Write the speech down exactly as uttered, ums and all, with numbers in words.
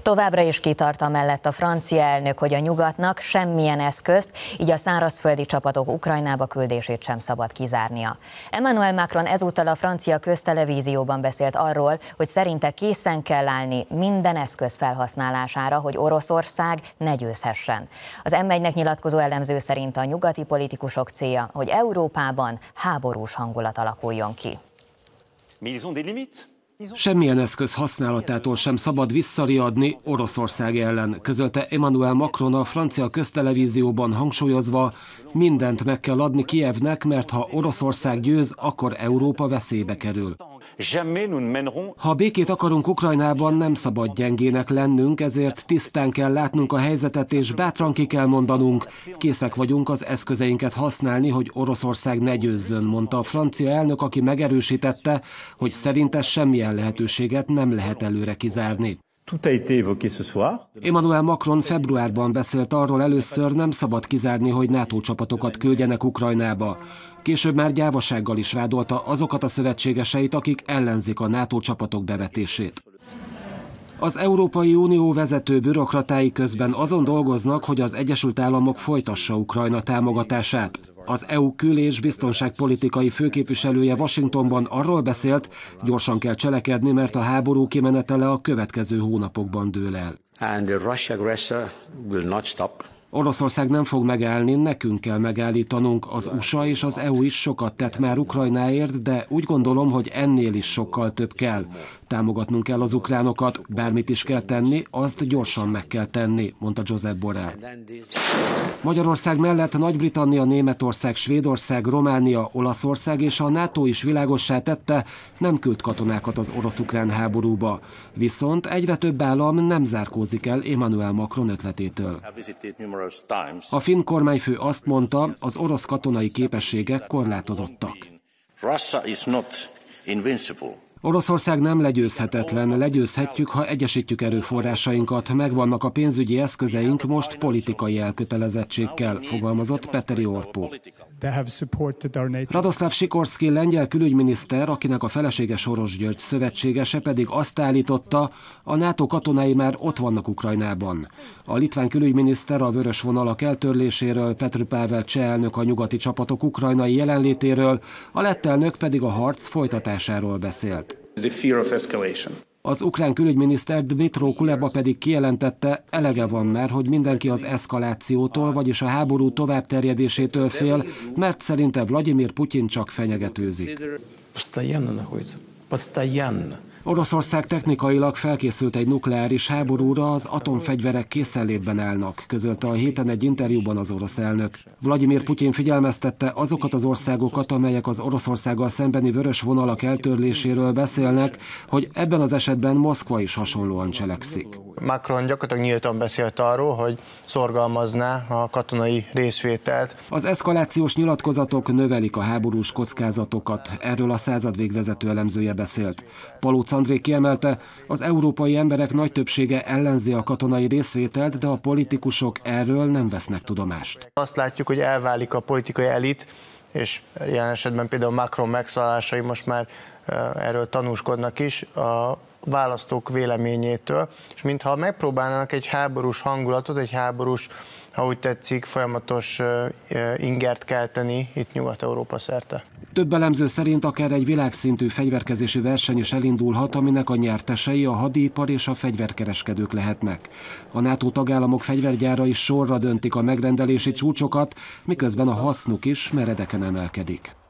Továbbra is kitart amellett a francia elnök, hogy a nyugatnak semmilyen eszközt, így a szárazföldi csapatok Ukrajnába küldését sem szabad kizárnia. Emmanuel Macron ezúttal a francia köztelevízióban beszélt arról, hogy szerinte készen kell állni minden eszköz felhasználására, hogy Oroszország ne győzhessen. Az em egynek nyilatkozó elemző szerint a nyugati politikusok célja, hogy Európában háborús hangulat alakuljon ki. Semmilyen eszköz használatától sem szabad visszariadni Oroszország ellen, közölte Emmanuel Macron a francia köztelevízióban, hangsúlyozva, mindent meg kell adni Kijevnek, mert ha Oroszország győz, akkor Európa veszélybe kerül. Ha békét akarunk Ukrajnában, nem szabad gyengének lennünk, ezért tisztán kell látnunk a helyzetet, és bátran ki kell mondanunk, készek vagyunk az eszközeinket használni, hogy Oroszország ne győzzön, mondta a francia elnök, aki megerősítette, hogy szerinte semmilyen lehetőséget nem lehet előre kizárni. Emmanuel Macron februárban beszélt arról először, nem szabad kizárni, hogy NATO csapatokat küldjenek Ukrajnába. Később már gyávasággal is vádolta azokat a szövetségeseit, akik ellenzik a NATO csapatok bevetését. Az Európai Unió vezető bürokratái közben azon dolgoznak, hogy az Egyesült Államok folytassa Ukrajna támogatását. Az é u kül- és biztonságpolitikai főképviselője Washingtonban arról beszélt, gyorsan kell cselekedni, mert a háború kimenetele a következő hónapokban dől el. Oroszország nem fog megállni, nekünk kell megállítanunk. Az u es á és az é u is sokat tett már Ukrajnáért, de úgy gondolom, hogy ennél is sokkal több kell. Támogatnunk kell az ukránokat, bármit is kell tenni, azt gyorsan meg kell tenni, mondta Josep Borrell. Magyarország mellett Nagy-Britannia, Németország, Svédország, Románia, Olaszország és a NATO is világossá tette, nem küld katonákat az orosz-ukrán háborúba. Viszont egyre több állam nem zárkózik el Emmanuel Macron ötletétől. A finn kormányfő azt mondta, az orosz katonai képességek korlátozottak. Oroszország nem legyőzhetetlen, legyőzhetjük, ha egyesítjük erőforrásainkat, megvannak a pénzügyi eszközeink, most politikai elkötelezettségkel, fogalmazott Petteri Orpo. Radoszláv Sikorszky lengyel külügyminiszter, akinek a felesége Soros György szövetségese, pedig azt állította, a NATO katonái már ott vannak Ukrajnában. A litván külügyminiszter a vörös vonalak eltörléséről, Petr Pavel cseh elnök a nyugati csapatok ukrajnai jelenlétéről, a lett elnök pedig a harc folytatásáról beszélt. Az ukrán külügyminiszter Dmytro Kuleba pedig kijelentette, elege van már, hogy mindenki az eszkalációtól, vagyis a háború továbbterjedésétől fél, mert szerinte Vladimir Putyin csak fenyegetőzik. Oroszország technikailag felkészült egy nukleáris háborúra, az atomfegyverek készenlétben állnak, közölte a héten egy interjúban az orosz elnök. Vladimir Putyin figyelmeztette azokat az országokat, amelyek az Oroszországgal szembeni vörös vonalak eltörléséről beszélnek, hogy ebben az esetben Moszkva is hasonlóan cselekszik. Macron gyakorlatilag nyíltan beszélt arról, hogy szorgalmazná a katonai részvételt. Az eszkalációs nyilatkozatok növelik a háborús kockázatokat, erről a századvég vezető elemzője beszélt. Palóc André kiemelte, az európai emberek nagy többsége ellenzi a katonai részvételt, de a politikusok erről nem vesznek tudomást. Azt látjuk, hogy elválik a politikai elit, és ilyen esetben például Macron megszólalásai most már erről tanúskodnak is, a választók véleményétől, és mintha megpróbálnának egy háborús hangulatot, egy háborús, ha úgy tetszik, folyamatos ingert kelteni itt Nyugat-Európa szerte. Több elemző szerint akár egy világszintű fegyverkezési verseny is elindulhat, aminek a nyertesei a hadipar és a fegyverkereskedők lehetnek. A NATO tagállamok fegyvergyárai sorra döntik a megrendelési csúcsokat, miközben a hasznuk is meredeken emelkedik.